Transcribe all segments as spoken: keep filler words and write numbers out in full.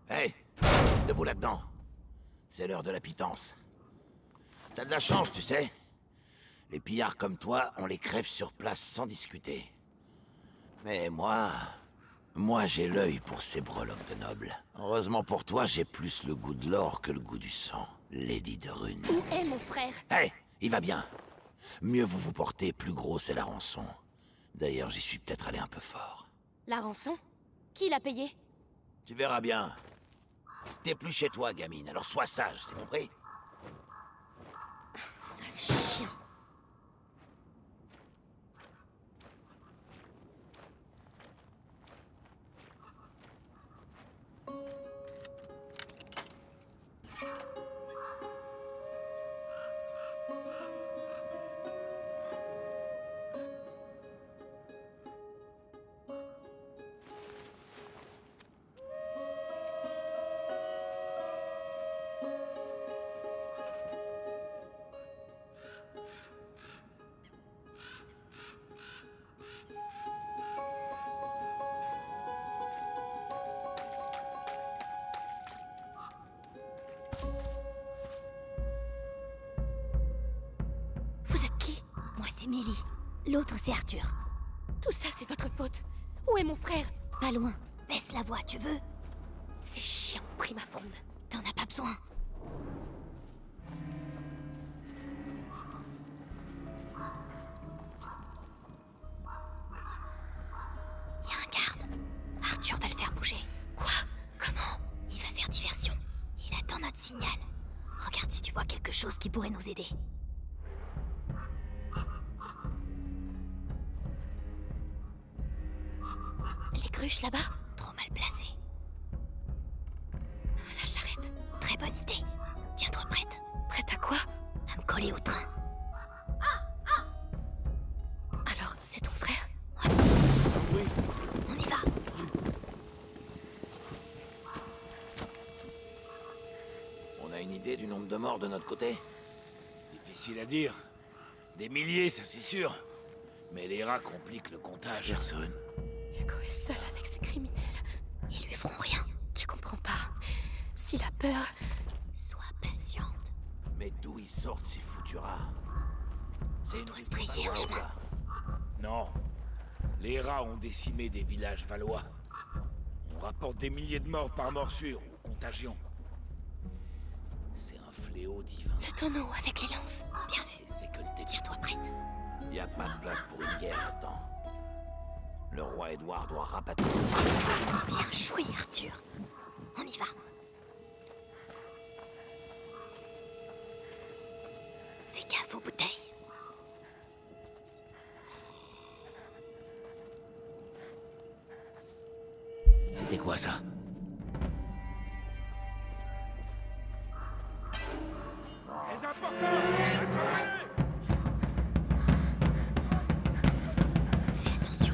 Hey, debout là-dedans. C'est l'heure de la pitance. T'as de la chance, tu sais. Les pillards comme toi, on les crève sur place sans discuter. Mais moi... Moi, j'ai l'œil pour ces breloques de nobles. Heureusement pour toi, j'ai plus le goût de l'or que le goût du sang. Lady de Rune. Où est mon frère? Hey, il va bien. Mieux vous vous portez, plus gros c'est la rançon. D'ailleurs, j'y suis peut-être allé un peu fort. La rançon? Qui l'a payée? Tu verras bien. T'es plus chez toi, gamine, alors sois sage, c'est compris? Sale chien. Vous êtes qui? Moi, c'est Mélie. L'autre, c'est Arthur. Tout ça, c'est votre faute. Où est mon frère? Pas loin. Baisse la voix, tu veux? Ces chiens ont pris ma fronde. T'en as pas besoin. Y a un garde. Arthur va le faire bouger. Quoi? Comment? Il va faire diversion. Il attend notre signal. Regarde si tu vois quelque chose qui pourrait nous aider. Les cruches là-bas? Trop mal placé. La charrette. Très bonne idée. Tiens-toi prête. Prête à quoi? À me coller au train. Alors, c'est ton frère? Ouais. Oui. On y va. On a une idée du nombre de morts de notre côté? Difficile à dire. Des milliers, ça c'est sûr. Mais les rats compliquent le comptage. Personne. Hugo est seul avec ces criminels. Ils lui feront rien. Tu comprends pas. S'il a peur... Sois patiente. Mais d'où ils sortent ces foutus rats? On doit se frayer un chemin. Non. Les rats ont décimé des villages valois. On rapporte des milliers de morts par morsure ou contagion. C'est un fléau divin. Le tonneau avec les lances. Bien vu. Et c'est que le début. Tiens-toi prête. Y a pas de place pour une guerre là-dedans. Le roi Édouard doit rapatrier. Bien joué, Arthur. On y va. Fais gaffe aux bouteilles. C'était quoi ça? Les importeurs! Fais attention.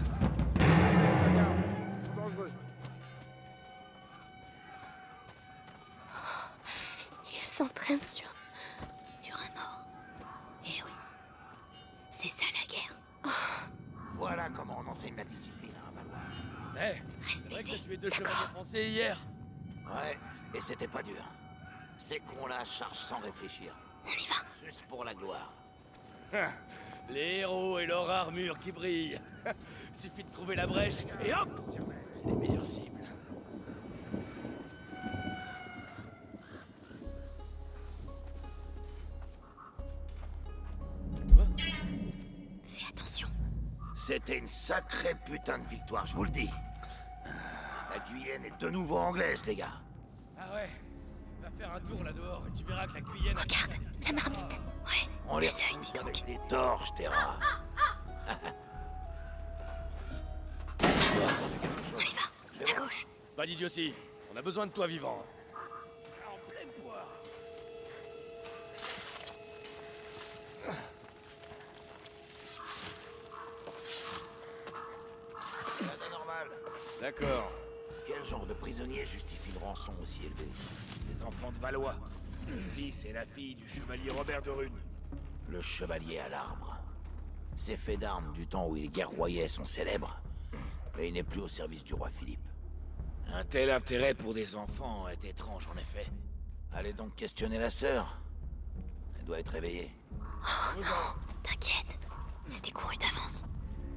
Il s'entraîne sur... Sur un mort. Eh oui. C'est ça la guerre. Voilà comment on enseigne la discipline à un Valois. Eh, Reste c'est vrai que baissé. t'as tué deux chevaliers français hier. Ouais, et c'était pas dur. C'est qu'on la charge sans réfléchir. On y va. Juste pour la gloire. Les héros et leur armure qui brille. Suffit de trouver la brèche et hop, c'est les meilleures cibles. Quoi? Fais attention. C'était une sacrée putain de victoire, je vous le dis. La Guyenne est de nouveau anglaise, les gars. Ah ouais. Va faire un tour là dehors et tu verras que la Guyenne... Regarde, la marmite. Ouais. On les T'as l'œil, dis repousse donc. avec des torches, des rats. On y va. À gauche. Pas d'idiotie. On a besoin de toi vivant. En pleine poire. Rien d'anormal. D'accord. Quel genre de prisonnier justifie une rançon aussi élevée? Les enfants de Valois. Le fils et la fille du chevalier Robert de Rune. Le chevalier à l'arbre. Ces faits d'armes du temps où il guerroyait sont célèbres, mais il n'est plus au service du roi Philippe. Un tel intérêt pour des enfants est étrange en effet. Allez donc questionner la sœur. Elle doit être réveillée. Oh non, t'inquiète. C'était couru d'avance.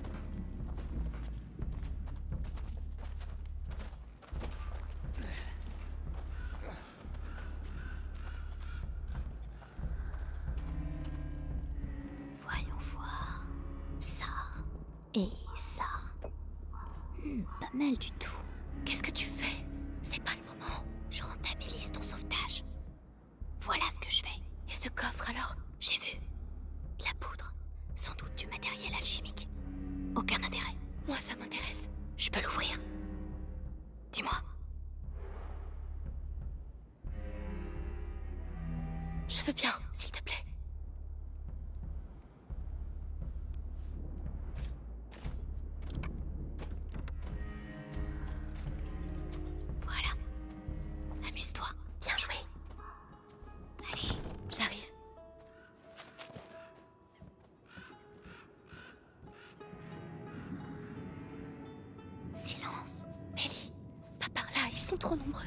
Voyons voir. Ça et ça. Hmm, pas mal du tout. Qu'est-ce que tu fais? C'est pas le moment. Je rentabilise ton sauvetage. Voilà ce que je fais. Et ce coffre alors? J'ai vu. De la poudre. Sans doute du matériel alchimique. Aucun intérêt. Moi, ça m'intéresse. Je peux l'ouvrir. Dis-moi. Je veux bien, s'il te plaît. Voilà. Amuse-toi. Bien joué. Allez. J'arrive. Silence. Mélie, pas par là, ils sont trop nombreux.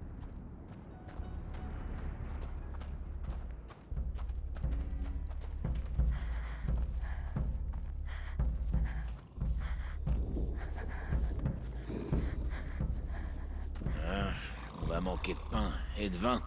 Ah, on va manquer de pain et de vin.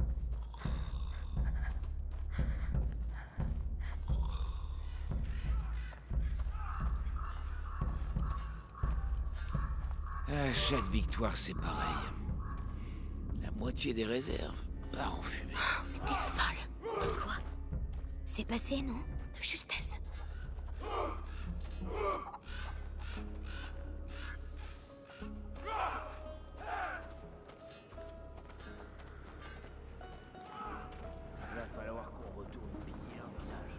À chaque victoire, c'est pareil. La moitié des réserves part en fumée. Mais t'es folle. Quoi? C'est passé, non? De justesse. Il va falloir qu'on retourne piller un village.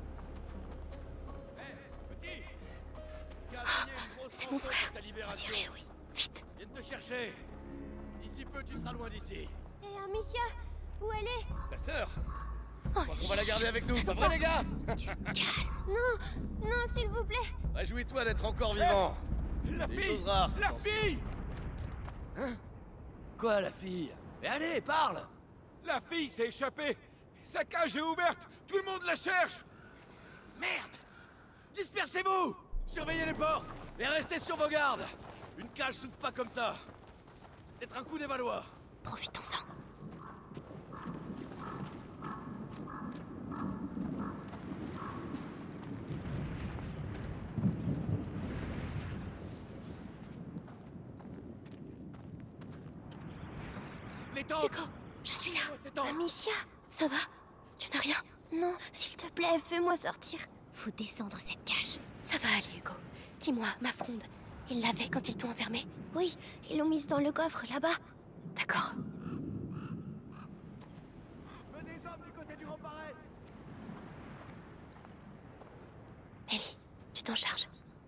Petit, qui a signé une grosse C'est mon rançon frère. pour ta On libération. dirait oui. Vite. Viens de te chercher. D'ici peu, tu seras loin d'ici. Et Amicia, où elle est? Ta sœur, Oh, on va la garder avec nous, ça pas va. vrai les gars? Calme. Non, non, s'il vous plaît. Réjouis-toi d'être encore vivant. La Des fille choses rares, ces La temps-ci. fille Quoi, la fille? Mais allez, parle! La fille s'est échappée. Sa cage est ouverte. Tout le monde la cherche. Merde! Dispersez-vous! Surveillez les portes et restez sur vos gardes. Une cage s'ouvre pas comme ça. Peut-être un coup des Valois. Profitons-en. Les tentes! Hugo, je suis là. Ces tentes! Amicia? Ça va? Tu n'as rien? Non, s'il te plaît, fais-moi sortir. Faut descendre cette cage. Ça va aller, Hugo. Dis-moi, ma fronde, ils l'avaient quand ils t'ont enfermé? Oui, ils l'ont mise dans le coffre, là-bas. D'accord. Venez hommes du côté du rempart est. Mélie, tu t'en charges.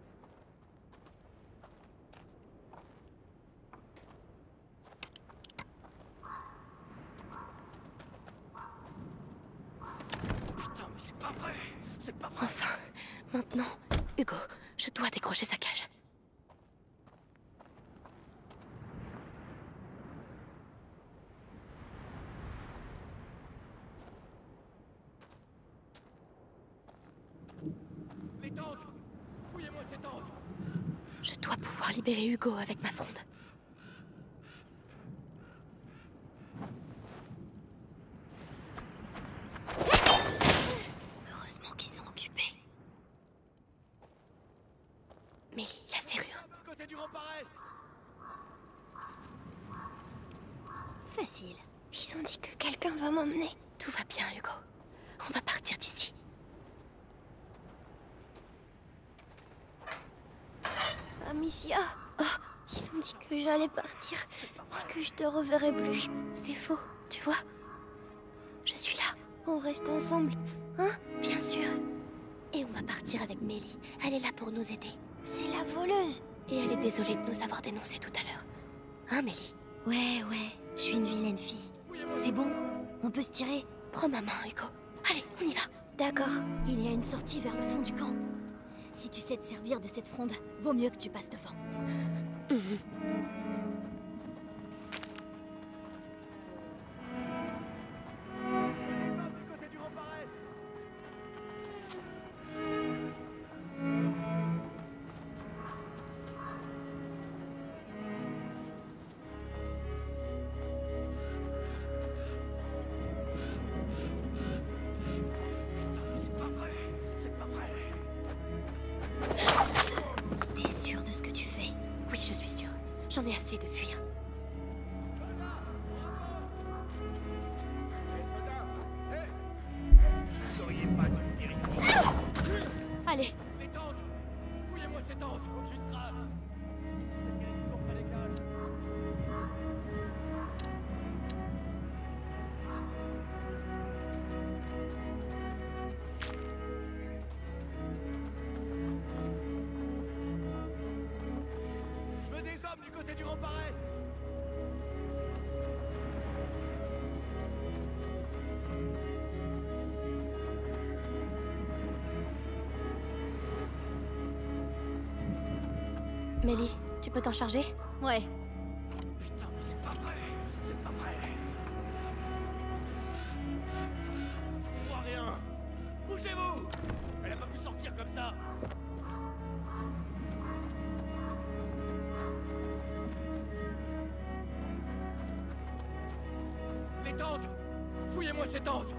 Putain, mais c'est pas vrai. C'est pas vrai. Enfin, maintenant, Hugo, je dois décrocher sa cage. Les tentes! Fouillez-moi ces tentes! Je dois pouvoir libérer Hugo avec ma fronde. Heureusement qu'ils sont occupés. Mélie, la serrure. Du côté du rempart est. Facile. Ils ont dit que quelqu'un va m'emmener. Tout va bien, Hugo. On va partir d'ici. Amicia. Oh, ils ont dit que j'allais partir et que je te reverrai plus. C'est faux, tu vois. Je suis là, On reste ensemble, hein? bien sûr. Et on va partir avec Mélie. Elle est là pour nous aider. C'est la voleuse. Et elle est désolée de nous avoir dénoncés tout à l'heure. Hein, Mélie? Ouais, ouais. Je suis une vilaine fille. C'est bon. On peut se tirer. Prends ma main, Hugo. Allez, on y va. D'accord. Il y a une sortie vers le fond du camp. Si tu sais te servir de cette fronde, vaut mieux que tu passes devant. Mhm. J'en ai assez de fuir. Vous auriez pas dû venir ici. Allez, Les tentes! Fouillez-moi ces tentes! J'ai une trace! Peut-être qu'elle est toujours près des cages. Je veux des hommes du côté du rempart est! Mélie, tu peux t'en charger? Ouais. Putain, mais c'est pas vrai! C'est pas vrai! Je vois rien! Bougez-vous! Elle a pas pu sortir comme ça! Les tentes! Fouillez-moi ces tentes!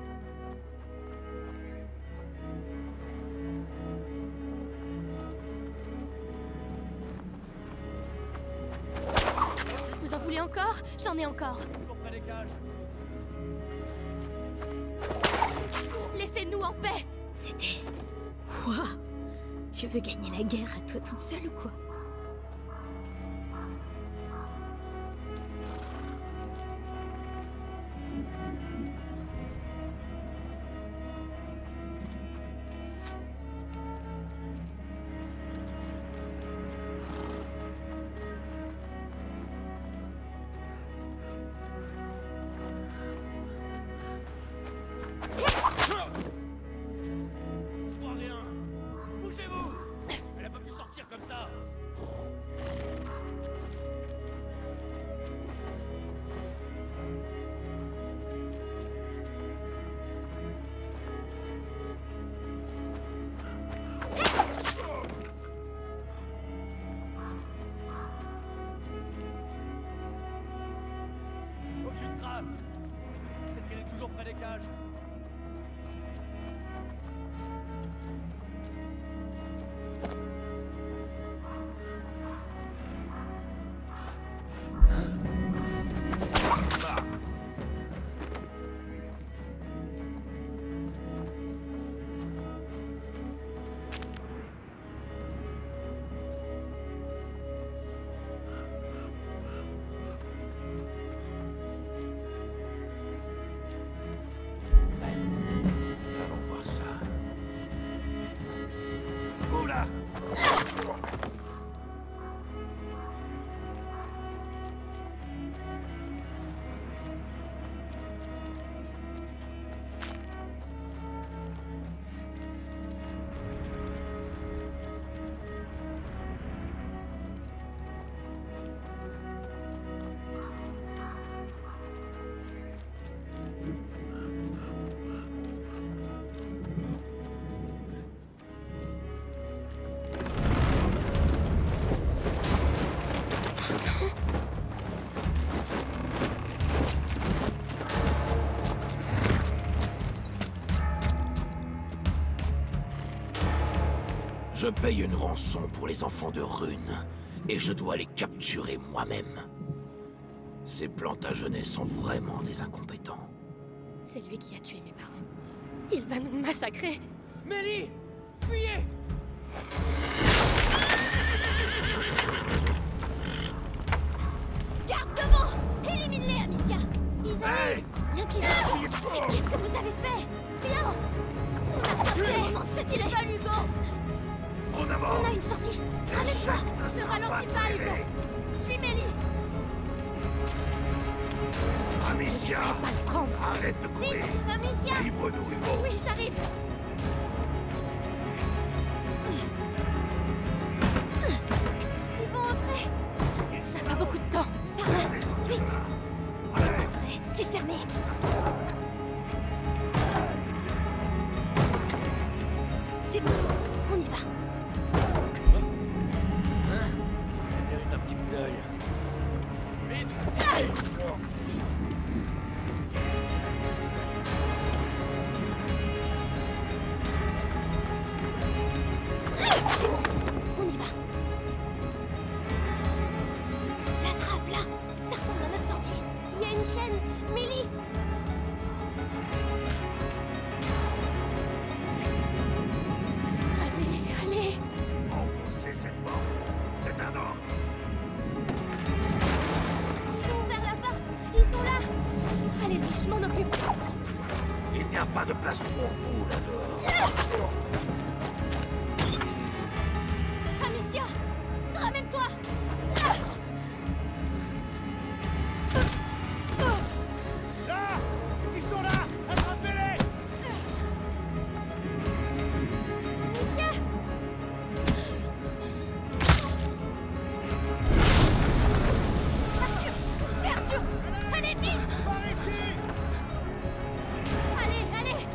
Vous en voulez encore? J'en ai encore. Toujours près des cages! Laissez-nous en paix! C'était... Quoi? Tu veux gagner la guerre à toi toute seule ou quoi? Je vois rien! Bougez-vous! Elle a pas pu sortir comme ça! Aucune trace! Peut-être qu'elle est toujours près des cages! Allons voir ça. Oula! Je paye une rançon pour les enfants de Rune, et je dois les capturer moi-même. Ces Plantagenets sont vraiment des incompétents. C'est lui qui a tué mes parents. Il va nous massacrer. Mélie! Fuyez! Garde devant! Élimine-les, Amicia! Isaïe, l'Inquisition. Mais qu'est-ce que vous avez fait? Rien! On a forcé le moment de se tirer. Pas Hugo! En avant! On a une sortie! Ramène-toi! Ne ralentis pas, Hugo! Suis Mélie! Amicia! Pas le prendre! Arrête de courir! Amicia! Livre-nous, Hugo! Oui, j'arrive! Ils vont entrer. On n'a pas beaucoup de temps! Par là! Vite! C'est pas vrai! C'est fermé! C'est bon! On y va! Hein? Ça mérite un petit coup d'œil. Vite! On y va! Là, pas de place pour vous là-dehors. Amicia, ramène-toi. Là! Ils sont là! Attrapez-les! Amicia. Arthur, Arthur, allez vite. Par ici! Allez, allez.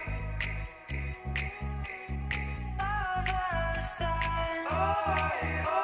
Other side.